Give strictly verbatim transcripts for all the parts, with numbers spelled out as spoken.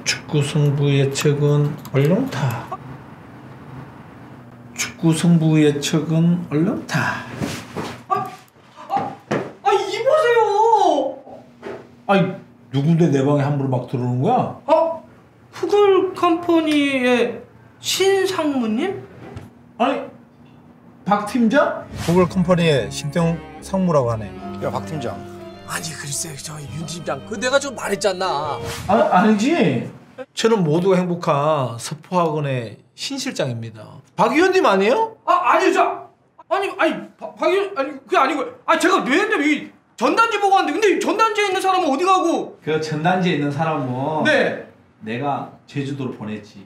축구 승부 예측은 얼렁타. 축구 승부 예측은 얼렁타. 아, 아, 아 이보세요. 아니 누군데 내 방에 함부로 막 들어오는 거야? 아, 푸글 컴퍼니의 신상무님? 아니 박 팀장? 구글 컴퍼니의 신태용 상무라고 하네. 야, 박 팀장. 아니 글쎄 저 윤 팀장 그 내가 좀 말했잖아. 아, 아니지. 저는 모두가 행복한 서포학원의 신 실장입니다. 박 의원님 아니에요? 아 아니요 저 아니 아니 박 의원 아니 그게 아니고 아 제가 뇌인데 이 전단지 보고 왔는데 근데 전단지에 있는 사람은 어디 가고? 그 전단지에 있는 사람은 네. 내가 제주도로 보냈지.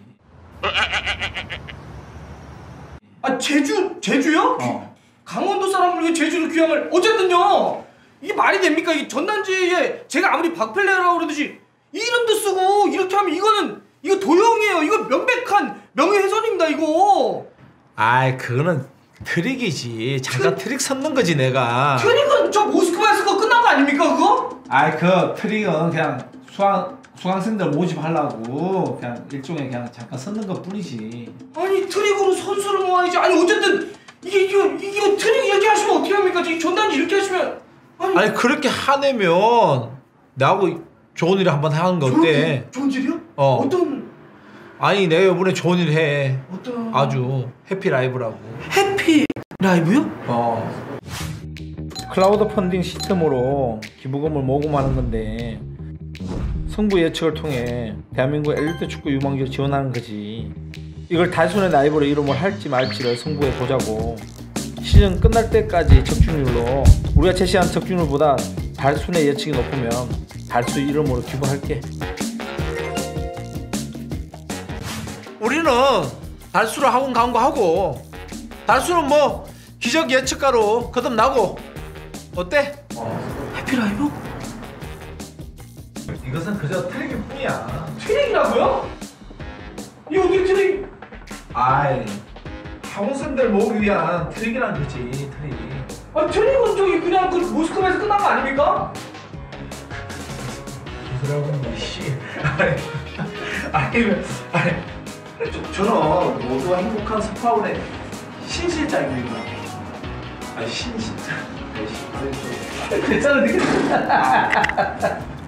아 제주 제주요? 어. 강원도 사람을 왜 제주로 귀향을 어쨌든요 이게 말이 됩니까? 이 전단지에 제가 아무리 박펠레라고 그러듯이 이름도 쓰고 이렇게 하면 이거는 이거 도용이에요. 이거 명백한 명예훼손입니다 이거. 아이 그거는 트릭이지. 잠깐 트... 트릭 섰는 거지 내가. 트릭은 저 모스크바에서 그거 끝난 거 아닙니까 그거? 아이 그 트릭은 그냥 수강 수강생들 모집하려고 그냥 일종의 그냥 잠깐 섰는 것 뿐이지. 아니 트릭으로 선수를 모아야지. 아니 어쨌든 이게 이거 이거 트릭 이렇게 하시면 어떻게 합니까? 이 전단지 이렇게 하시면 아니, 아니 그렇게 화내면 나하고 좋은 일 한번 하는 거 어때? 좋은, 좋은 일이요? 어. 어떤? 아니 내가 이번에 좋은 일 해. 어떤? 아주 해피 라이브라고. 해피 라이브요? 어. 클라우드 펀딩 시스템으로 기부금을 모금하는 건데 승부 예측을 통해 대한민국 엘리트 축구 유망주를 지원하는 거지. 이걸 단순한 라이브로 이름을 할지 말지를 승부해 보자고. 시즌 끝날 때까지 적중률로 우리가 제시한 적중률보다 달순의 예측이 높으면 달수 이름으로 기부할게. 우리는 달수로 학원 간 거 하고 달수는 뭐 기적 예측가로 거듭나고 어때? 어. 해피 라이브? 이것은 그저 트릭일 뿐이야. 트릭이라고요? 이거 어떻게 트릭? 아이 학원생들 모으기 위한 트릭이란 거지. 트릭. 아 트릭은 저기 그냥 그 모스크바에서 끝난 거 아닙니까? 기술하고는 씨. 아니 아니 아니 저, 저는 모두가 행복한 스파운의 신 실장입니다. 아니 신 실장. 아니 씨. 괜찮아 되겠다.